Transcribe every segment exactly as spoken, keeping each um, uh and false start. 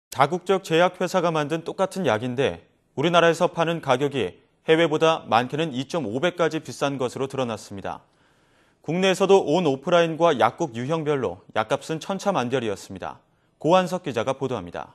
다국적 제약회사가 만든 똑같은 약인데 우리나라에서 파는 가격이 해외보다 많게는 이 점 오 배까지 비싼 것으로 드러났습니다. 국내에서도 온 오프라인과 약국 유형별로 약값은 천차만별이었습니다. 고한석 기자가 보도합니다.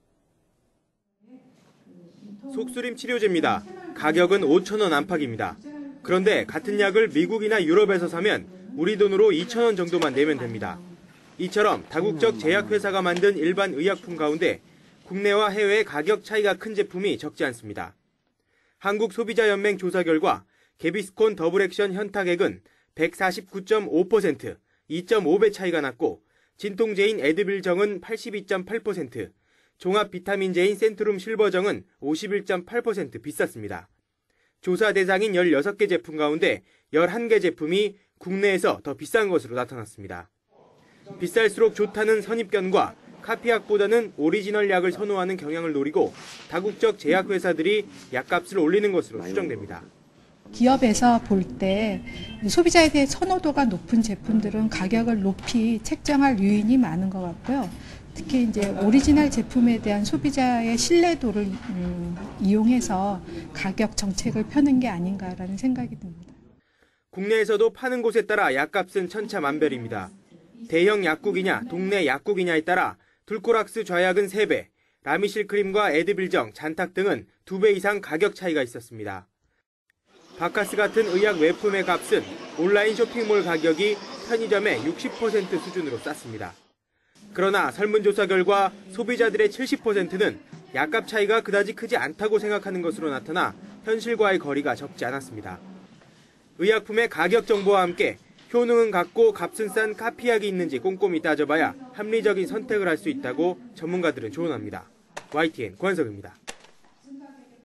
속쓰림 치료제입니다. 가격은 오천 원 안팎입니다. 그런데 같은 약을 미국이나 유럽에서 사면 우리 돈으로 이천 원 정도만 내면 됩니다. 이처럼 다국적 제약회사가 만든 일반 의약품 가운데 국내와 해외 가격 차이가 큰 제품이 적지 않습니다. 한국소비자연맹 조사 결과 개비스콘 더블액션 현타액은 백사십구 점 오 퍼센트, 이 점 오 배 차이가 났고 진통제인 에드빌정은 팔십이 점 팔 퍼센트, 종합 비타민제인 센트룸 실버정은 오십일 점 팔 퍼센트 비쌌습니다. 조사 대상인 열여섯 개 제품 가운데 열한 개 제품이 국내에서 더 비싼 것으로 나타났습니다. 비쌀수록 좋다는 선입견과 카피약보다는 오리지널 약을 선호하는 경향을 노리고 다국적 제약회사들이 약값을 올리는 것으로 추정됩니다. 기업에서 볼 때 소비자에 대해 선호도가 높은 제품들은 가격을 높이 책정할 요인이 많은 것 같고요. 특히 이제 오리지널 제품에 대한 소비자의 신뢰도를 음, 이용해서 가격 정책을 펴는 게 아닌가라는 생각이 듭니다. 국내에서도 파는 곳에 따라 약값은 천차만별입니다. 대형 약국이냐 동네 약국이냐에 따라 둘코락스 좌약은 세 배, 라미실 크림과 에드빌정, 잔탁 등은 두 배 이상 가격 차이가 있었습니다. 바카스 같은 의약 외품의 값은 온라인 쇼핑몰 가격이 편의점의 육십 퍼센트 수준으로 쌌습니다. 그러나 설문조사 결과 소비자들의 칠십 퍼센트는 약값 차이가 그다지 크지 않다고 생각하는 것으로 나타나 현실과의 거리가 적지 않았습니다. 의약품의 가격 정보와 함께 효능은 같고 값은 싼 카피약이 있는지 꼼꼼히 따져봐야 합리적인 선택을 할 수 있다고 전문가들은 조언합니다. 와이티엔 고한석입니다.